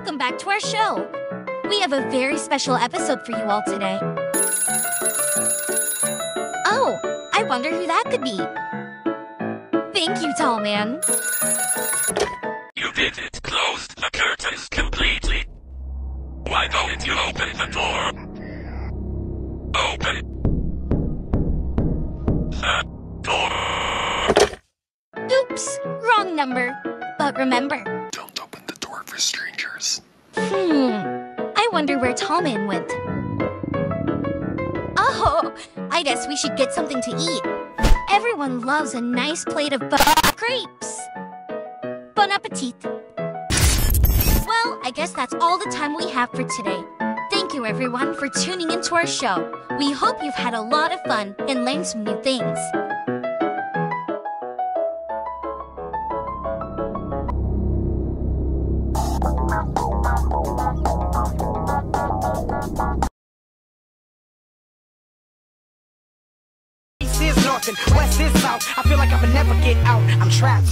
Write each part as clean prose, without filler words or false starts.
Welcome back to our show. We have a very special episode for you all today. Oh, I wonder who that could be. Thank you, tall man. You did it. Close the curtains completely. Why don't you open the door? Open the door. Oops, wrong number. But remember. Don't open the door for strangers. I wonder where Tallman went. Oh, I guess we should get something to eat. Everyone loves a nice plate of grapes. Bon appetit. Well, I guess that's all the time we have for today. Thank you everyone for tuning into our show. We hope you've had a lot of fun and learned some new things. East is north and west is south. I feel like I will never get out. I'm trapped.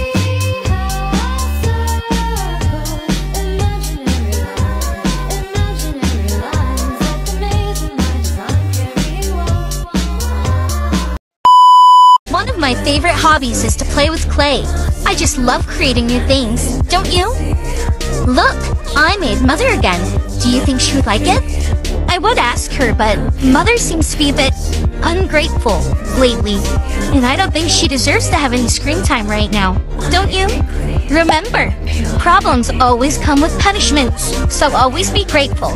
One of my favorite hobbies is to play with clay. I just love creating new things, don't you? Look, I made Mother again. Do you think she would like it? I would ask her, but Mother seems to be a bit ungrateful lately. And I don't think she deserves to have any screen time right now. Don't you? Remember, problems always come with punishments, so always be grateful.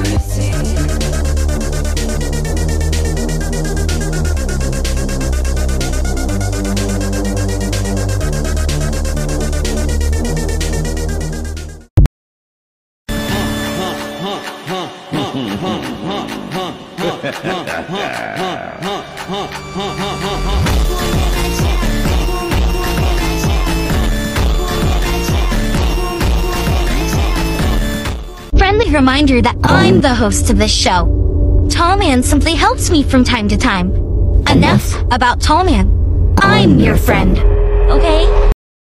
Friendly reminder that I'm the host of this show. Tallman simply helps me from time to time. Enough about Tallman. I'm your friend, okay?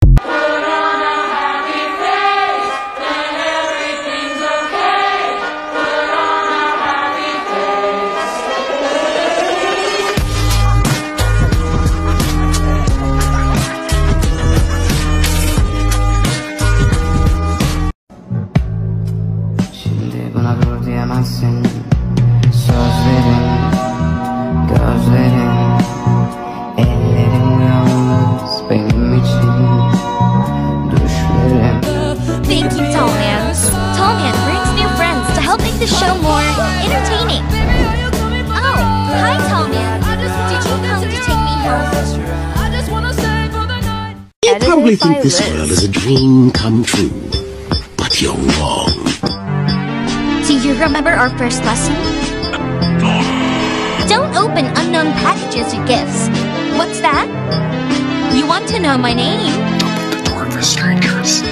Buna dur diyemezsin. Sözlerin, gözlerin, ellerin yalnız benim için. Düşlerim. Thank you, Tallman. Tallman brings new friends to help make the show more entertaining. Oh, hi, Tallman. Did you come to take me home? You probably think this world is a dream come true, but you're wrong. Do you remember our first lesson? Don't open unknown packages or gifts. What's that? You want to know my name? Open the door for strangers.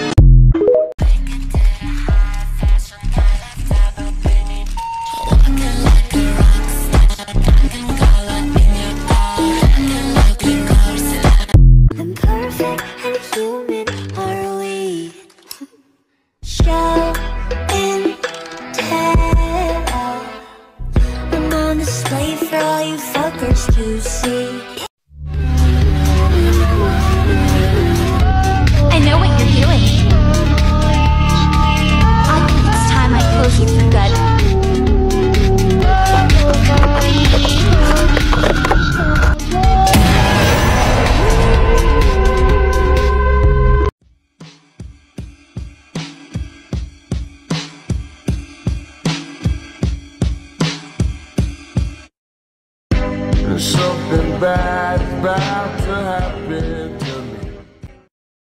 I'm perfect and human, are we? Show and tell. I'm on display for all you fuckers to see. I know what you're doing. I think it's time I close you for good. There's something bad about